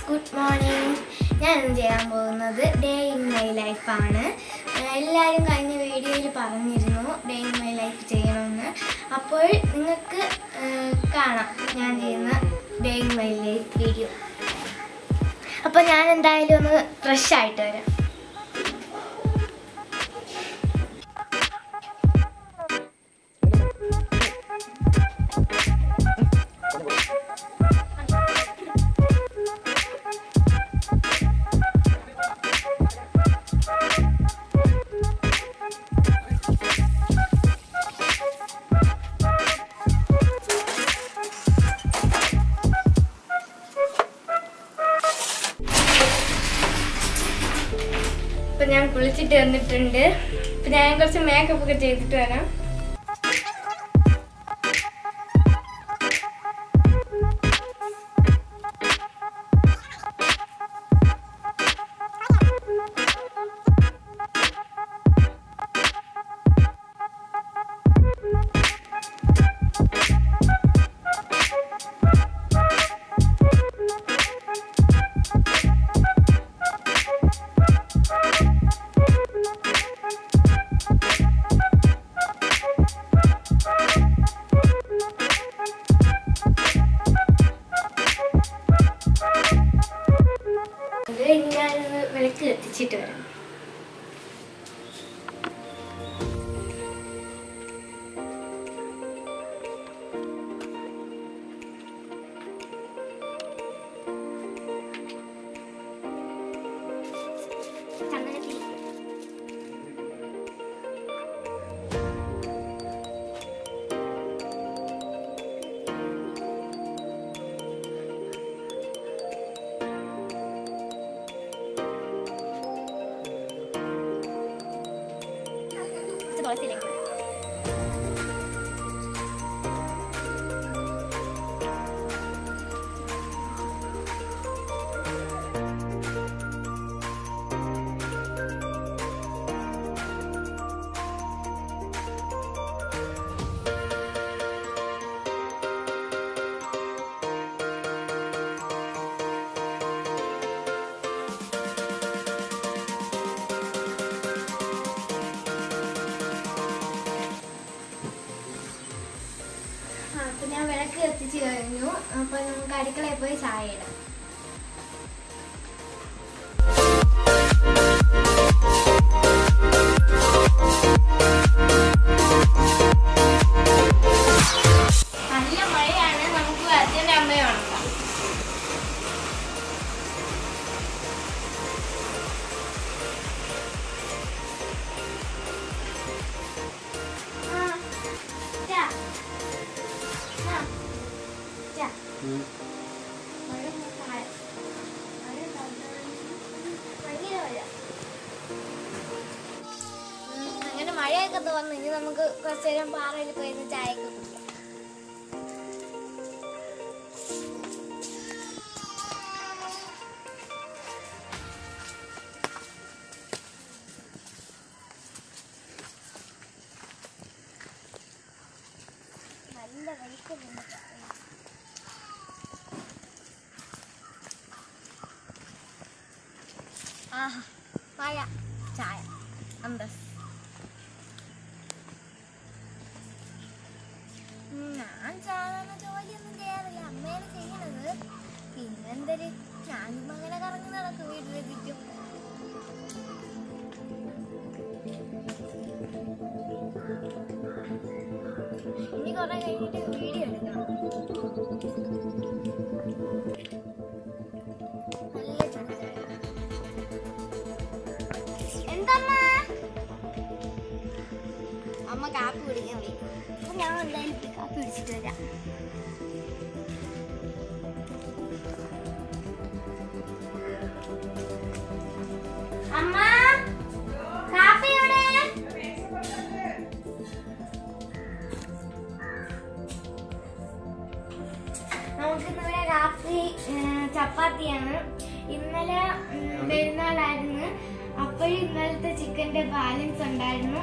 Good morning. ഞാൻ ചെയ്യാൻ പോകുന്നത് ഡേ ഇൻ മൈ ലൈഫ് ആണ്. എല്ലാവരും കഴിഞ്ഞ വീഡിയോയിൽ പറഞ്ഞിരുന്നു ഡേ ഇൻ മൈ ലൈഫ് ചെയ്യണമെന്ന്. അപ്പോൾ നിങ്ങൾക്ക് കാണാം ഞാൻ ചെയ്യുന്ന day in my life video. അപ്പോൾ ഞാൻ എന്തായാലും ഒന്ന് ഫ്രഷ് ആയിട്ട് വരാം. അപ്പോൾ ഞാൻ കുളിച്ചിട്ട് വന്നിട്ടുണ്ട്. അപ്പോൾ ഞാൻ കുറച്ച് മേക്കപ്പ് ഒക്കെ ചെയ്തിട്ട് വരാം. ഞാനൊന്ന് വിളക്ക് കത്തിച്ചിട്ട് വരാം. അപ്പോൾ ഞാൻ വിളക്ക് കത്തിച്ച് കഴിഞ്ഞു. അപ്പോൾ നമുക്ക് അടുക്കളയിൽ പോയി ചായ ഇടാം. നല്ല മഴയാണ്. നമുക്ക് അച്ഛൻ്റെ അമ്മയെ ഉണക്കാം. അങ്ങനെ മഴയൊക്കെ തോന്നുന്നു. ഇനി നമുക്ക് കുറച്ചു നേരം പാറയിൽ പോയി ചായയൊക്കെ കുടിക്കാം. നല്ല വെളിച്ചം. ആഹാ, മഴ, ചായ, അന്തസ്. ഞാൻ സാധാരണ ജോലിയൊന്നും ചെയ്യാറില്ല, അമ്മയാണ് ചെയ്യണത്. പിന്നെന്തൊരു ഞാനും അങ്ങനെ കറങ്ങി നടക്കും വീട്ടിലെത്തിക്കും. ഇനി കുറെ കഴിഞ്ഞിട്ട് വീഡിയോ എടുക്കണം. അമ്മ കാപ്പി കുടിക്കാൻ വിളിക്കും. അപ്പൊ ഞാൻ എന്തായാലും കാപ്പി കുടിച്ചിട്ട് വരാം. അമ്മ, കാപ്പി എവിടെ? നമുക്കിന്നിവിടെ രാത്രി ചപ്പാത്തിയാണ്. ഇന്നലെ പെരുന്നാളായിരുന്നു. അപ്പോഴും ഇന്നലത്തെ ചിക്കൻ്റെ ബാലൻസ് ഉണ്ടായിരുന്നു.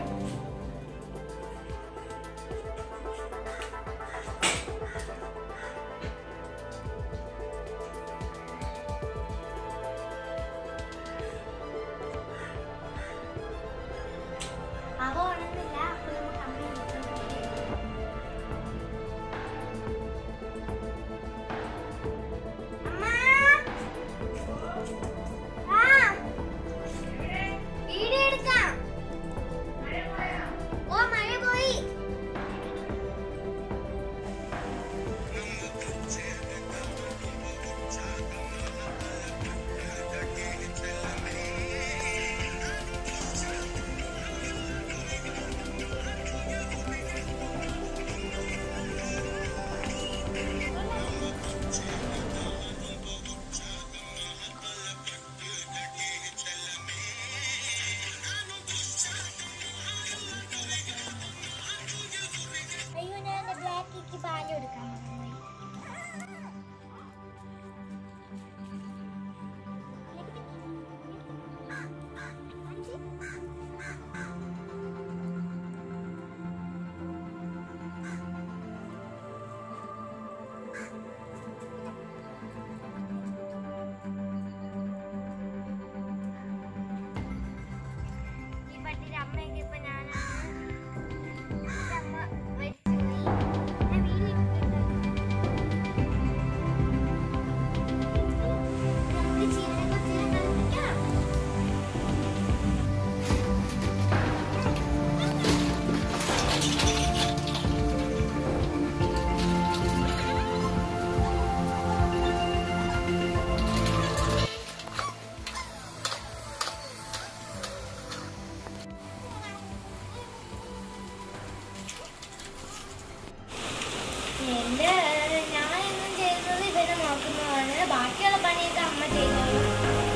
ബാക്കിയുള്ള പണിയൊക്കെ അമ്മ ചെയ്തോളും.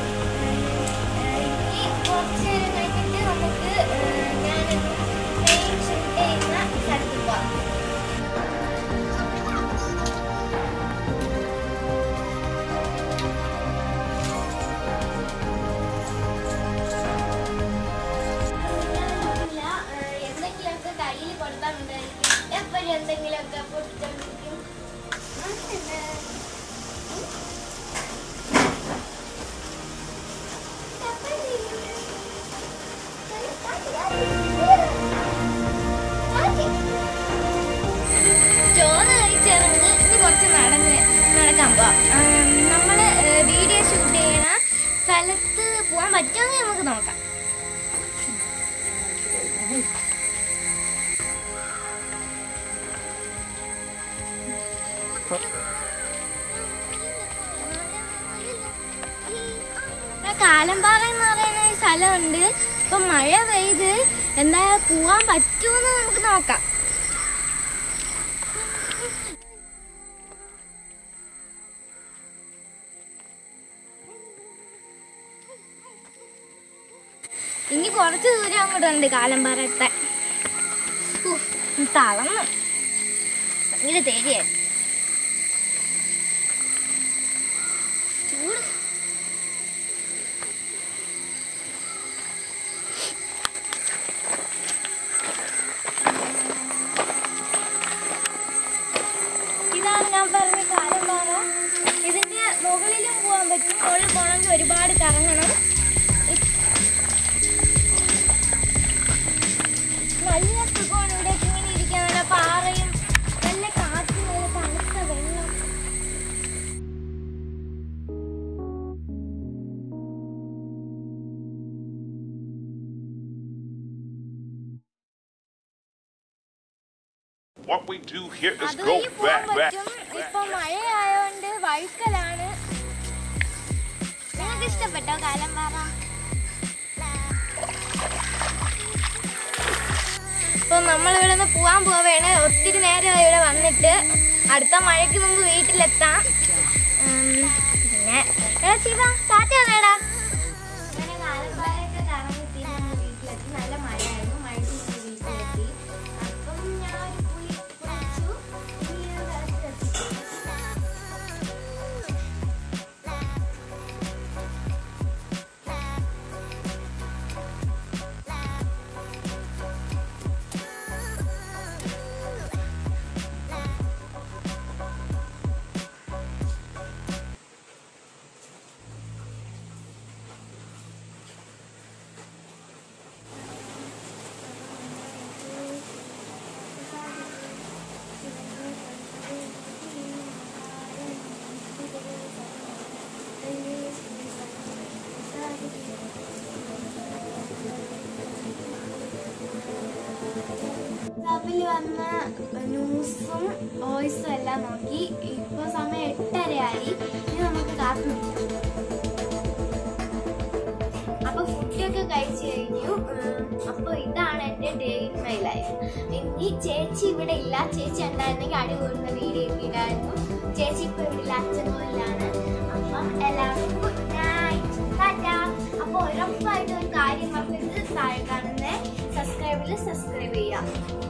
ഇനി കുറച്ച് നേരം കഴിഞ്ഞിട്ട് നമുക്ക് ഞാനൊന്ന് ട്രെയിൻ ഷൂട്ട് ചെയ്യുന്ന സ്ഥലത്ത് പോവാം. എന്തെങ്കിലുമൊക്കെ കയ്യിൽ കൊടുത്താൽ ഉണ്ടായിരിക്കും, എപ്പോഴും എന്തെങ്കിലുമൊക്കെ പൊട്ടിച്ചോണ്ടിരിക്കും. ചോറ് കഴിച്ചിറങ്ങി ഇനി കുറച്ച് നടക്കാൻ പോവാം. നമ്മൾ വീഡിയോ ഷൂട്ട് ചെയ്യണ സ്ഥലത്ത് പോകാൻ പറ്റുമെങ്കിൽ നമുക്ക് നോക്കാം. കാലമ്പാറ എന്ന് പറയുന്ന ഒരു സ്ഥലമുണ്ട്. ഇപ്പൊ മഴ പെയ്ത് എന്താ പോവാൻ പറ്റുമെന്ന് നമുക്ക് നോക്കാം. ഇനി കുറച്ച് ദൂരം അങ്ങോട്ടുണ്ട് കാലമ്പാറ എത്താൻ. തളർന്നു ഭയങ്കര തേടിയായി ചൂട്. ഇതാണ് ഞാൻ പറഞ്ഞ കാലമ്പാറ. ഇതിന്റെ മുകളിലും പോകാൻ പറ്റും. മുകളിൽ പോകണമെങ്കിൽ ഒരുപാട് കറങ്ങണം. നല്ല സുഖമാണ് ഇവിടെ ഇങ്ങനെ ഇരിക്കാൻ. നല്ല പാറയും നല്ല കാറ്റും നല്ല തണുത്ത വെള്ളം. What we do here is go back. ഇപ്പൊ മഴയായോണ്ട് വഴുക്കലാണ്. നിങ്ങൾക്ക് ഇഷ്ടപ്പെട്ടോ കാലമ്പാറ? ഇപ്പൊ നമ്മളിവിടെ നിന്ന് പോവാൻ പോവേണ്. ഒത്തിരി നേരം ഇവിടെ വന്നിട്ട് അടുത്ത മഴയ്ക്ക് മുമ്പ് വീട്ടിലെത്താം. പിന്നെ എടാ ശിവ ടാറ്റ വേടാ. അങ്ങനെ കാലമ്പാറയൊക്കെ കറങ്ങി തിരിഞ്ഞ് വീട്ടിലെത്തി. നല്ല മഴയായിരുന്നു. മഴയ്ക്ക് മുമ്പ് വീട്ടിലെത്തി. അപ്പം ഞാൻ ഒരു കുളി കുളിച്ചു. ക്ലബിൽ വന്ന ന്യൂസും വോയിസും എല്ലാം നോക്കി. ഇപ്പൊ സമയം 8:30 ഇനി നമുക്ക് കാപ്പി കുടിക്കാം. അപ്പൊ ഫുഡൊക്കെ കഴിച്ചു കഴിഞ്ഞു. അപ്പൊ ഇതാണ് എന്റെ ഡേ ഇൻ മൈ ലൈഫ്. ഈ ചേച്ചി ഇവിടെ ഇല്ല. ചേച്ചി ഉണ്ടായിരുന്നെങ്കിൽ അടി കൂടുന്ന വീഡിയോ ഇടായിരുന്നു. ചേച്ചി ഇപ്പൊ ഇവിടെ ഇല്ല, അച്ഛനോയിലാണ്. അപ്പം എല്ലാവർക്കും ഗുഡ് നൈറ്റ്, ടാറ്റ. അപ്പൊ ഉറപ്പായിട്ട് ഒരു കാര്യം പറഞ്ഞത് താഴെ കാണുന്ന സബ്സ്ക്രൈബ് ചെയ്യാം.